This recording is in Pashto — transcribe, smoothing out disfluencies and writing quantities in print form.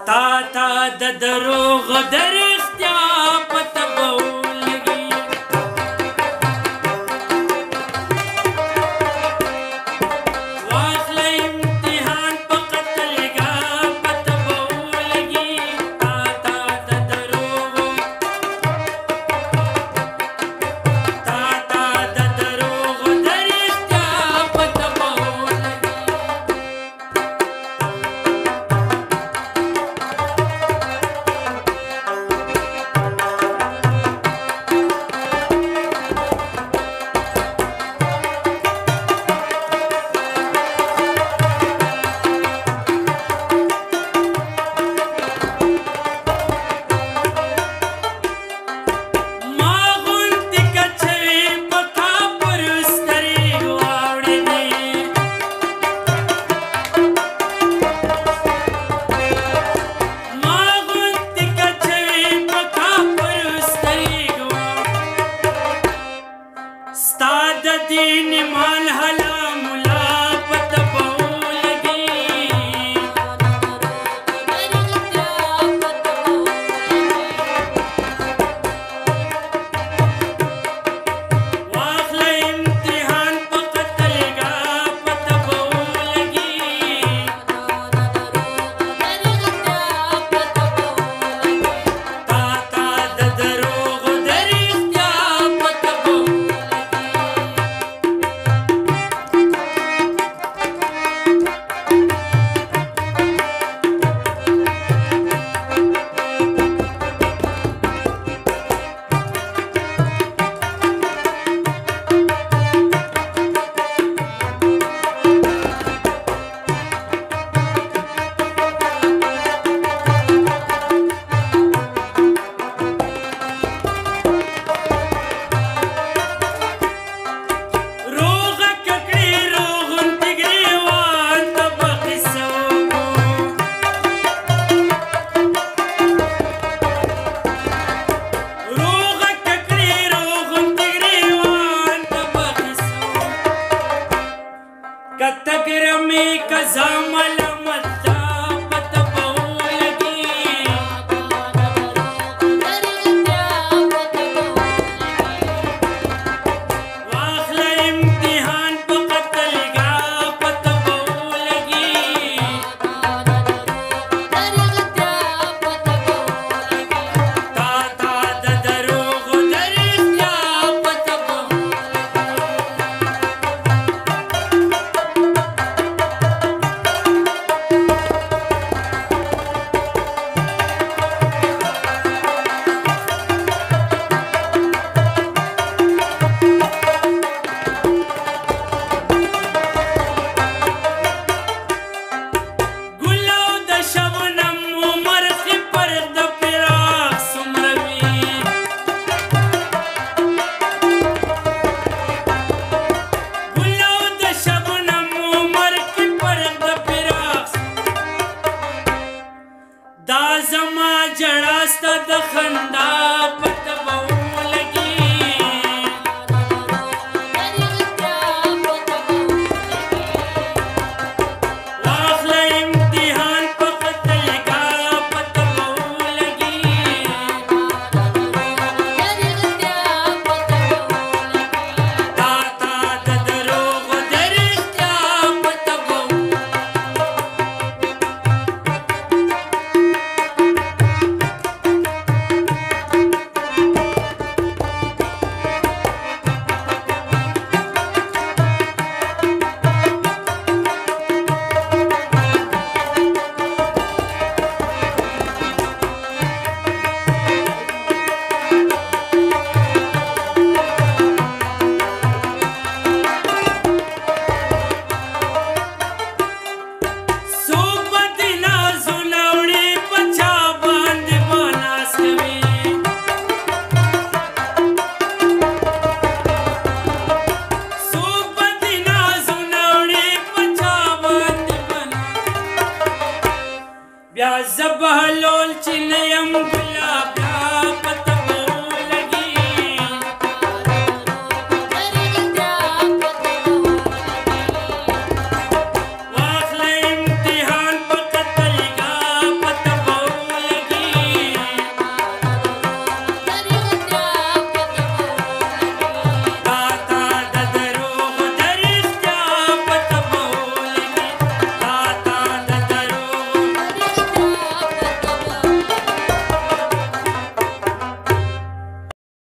تا تا د دروغ د رښتیا پته به ولګي واخله امتحان په قتلګا پته به ولګي تا تا د دروغ تا تا د دروغ د رښتیا پته به ولګي دین مال حلا ملا پته به ولګي واخله امتحان په قتلګا پته به ولګي تا تا د دروغ د رښتیا پته به कतगरमी कजामल मत्ता पता बहुलगी वाखला इम्तिहान पे कतलगा पता बहुलगी ता ता द दरोग दरिया पता دا زما جړاسته د خندا پته به ولګي واخله امتحان په قتلګا پته به ولګي تا تا د دروغ د رښتیا پته به بیا زبهلول چې نه یم ګلاب پته